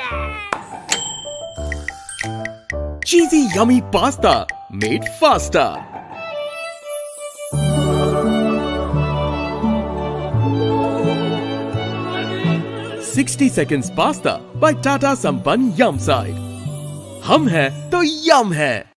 Cheesy yummy pasta made faster. 60 seconds pasta by Tata Sampann Yum Side. हम हैं तो यम है।